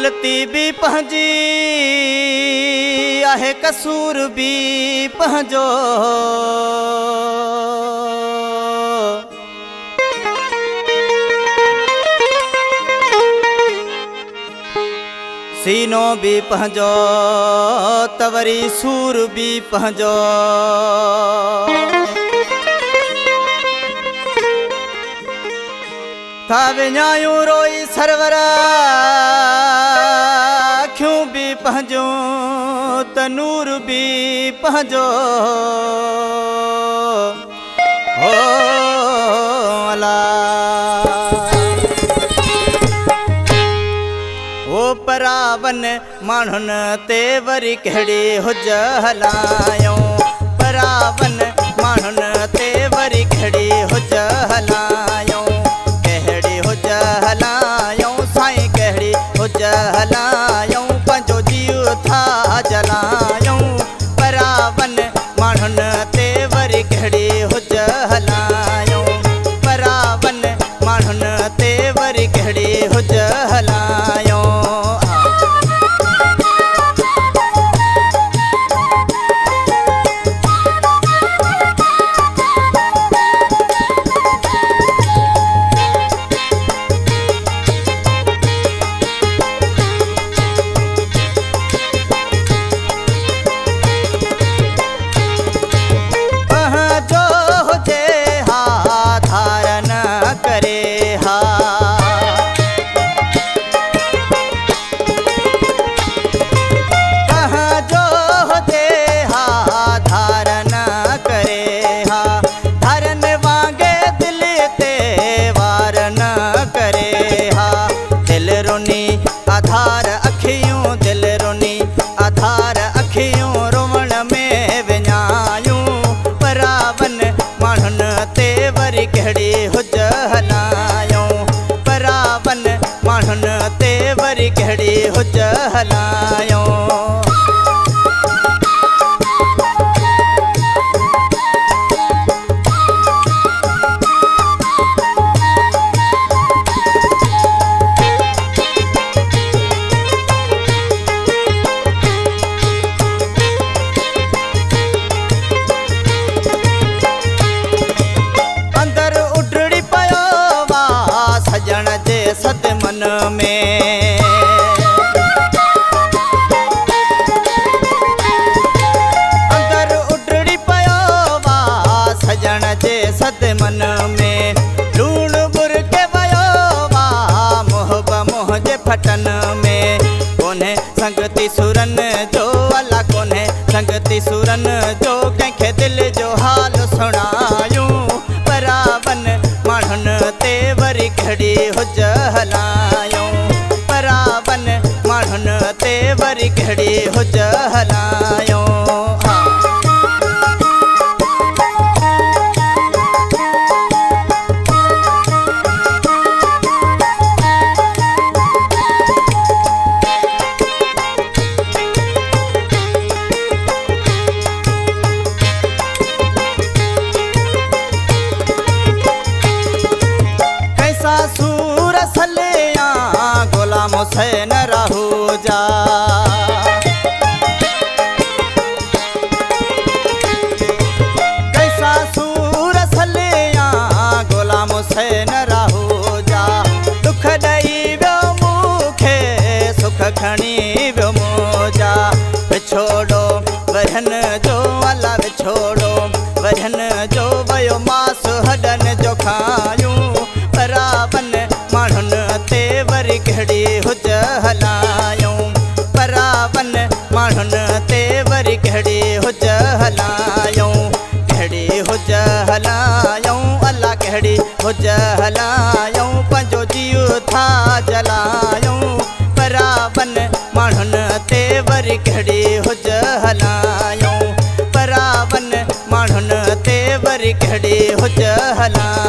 ग़लती भी पंहिंजी आहे कसूर भी पंहिंजो। सीनो भी पंहिंजो त वरी सूर भी पंहिंजो। था विञायूं रोई सरवर अखियूं भी पंहिंजो त नूर भी पंहिंजो। हो अला ओ परावन माण्हुनि ते वरी कहिड़ी हुज हलायूं। परावन माण्हुनि ते वरी कहिड़ी हुज हलायूं। कहिड़ी हुज हलायूं साईं कहिड़ी हुज हलायूं। पंहिंजो जीव था जलायूं। परावन माण्हुनि ते वरी कहिड़ी हुज हलायूं। परावन माण्हुनि ते वरी कहिड़ी हुज हलायूं। आधार अखियूं दिल रोनी आधार अखियूं रोवण में विञायूं। परावन माण्हुनि ते वरी कहिड़ी हुज हलायूं। परावन माण्हुनि ते वरी कहिड़ी हुज हलायूं। सदमन में अंदर उडड़ी पयो वा सजण जे सदमन में। लूण बुर के वयो वा मोह बमोह जे फटन में। कोन्हे संगति सुरन जो अला कोन्हे संगति सुरन जो कंहिंखे दिल जो हाल सुणायूं। परावन माण्हुनि ते वरी कहिड़ी हुज हलायूं। परावन माण्हुनि ते वरी कहिड़ी हुज हलायूं। सूर सलिया गुलाम हुसैन रहूजा। कैसा सूर सलिया गुलाम हुसैन रहूजा। दुख ॾई वियो मूंखे सुख खणी वियो मुंहिंजा। विछोड़ो वरन जो अला विछोड़ो वरन जो वयो मास हॾनि जो खायूं। परावन माण्हुनि ते वरी कहिड़ी हुज हलायूं। परावन माण्हुनि ते वरी कहिड़ी हुज हलायूं। कहिड़ी हुज हलायूं अला कहिड़ी हुज हलायूं। पंहिंजो जीव था जलायूं। परावन माण्हुनि ते वरी कहिड़ी हुज हलायूं। परावन माण्हुनि ते वरी कहिड़ी हुज हलायूं।